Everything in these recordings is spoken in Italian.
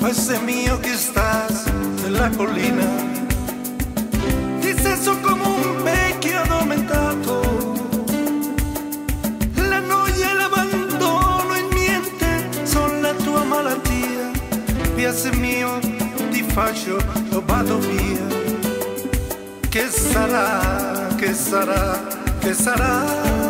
Paese mio che stas nella collina, disteso come un vecchio addormentato. La noia e l'abbandono in niente sono la tua malattia. Paese mio, ti faccio, lo vado via. Che sarà, che sarà, che sarà?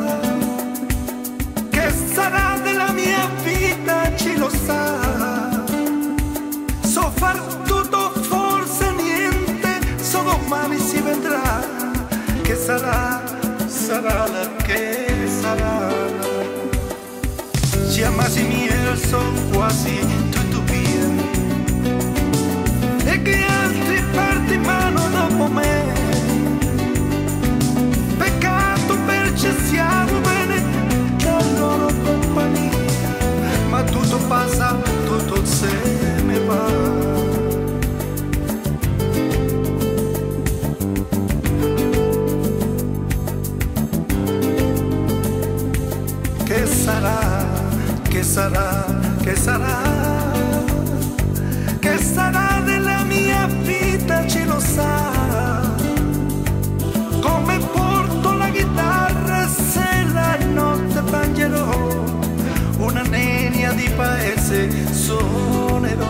Che sarà della mia vita, chi lo sa? So far tutto, forse niente, so domani si vedrà. Che sarà, sarà la che sarà. Gli amasi miei sono quasi tutto via, e che altri parti mano dopo me. Peccato perché siamo bene la loro compagnia, ma tutto passa, tutto se ne va. Che sarà, che sarà, che sarà? Che sarà della mia vita, chi lo sa? Come porto la chitarra se la notte piangerò, una nenia di paese suonerò.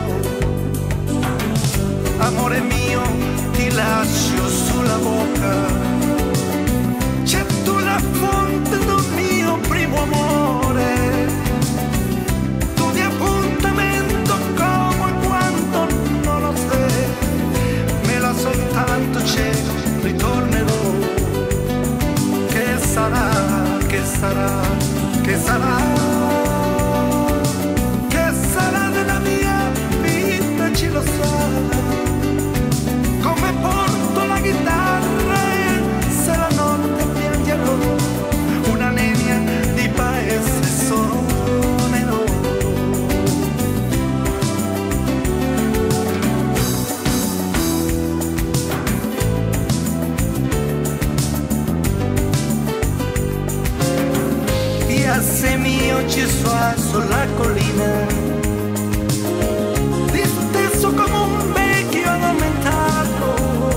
Amore mio, ti lascio sulla bocca, c'è tu la fonte del mio primo amore. Tu di appuntamento come e quando non lo sai, me la soltanto c'è, ritornerò. Che sarà, che sarà, che sarà? Che sarà della mia vita, chi lo sa? Come porto la chitarra e se la notte piangerò, una nenia di paese suonerò. Paese mio ci sta sulla collina, disteso come un vecchio addormentato.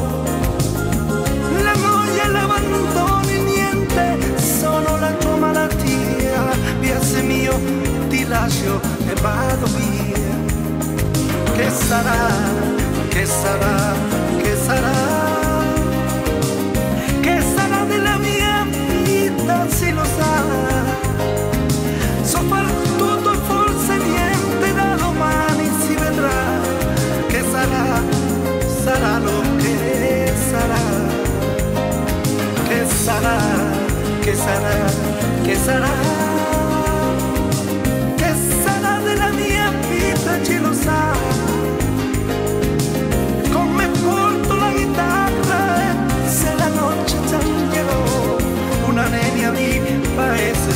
La noia e l'abbandono in niente sono la tua malattia. Paese mio, ti lascio e vado via. Che sarà, che sarà, che sarà? Che sarà della mia vita, si lo sa? So far tutto e forse niente, da domani si vedrà. Che sarà, sarà lo che sarà. Che sarà, che sarà, che sarà? Che sarà della mia vita, chi lo sa? Come porto la chitarra e se la notte piangerò, una nenia di paese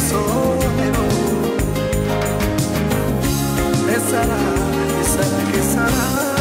suonerò. Che sarà, che sarà, che sarà?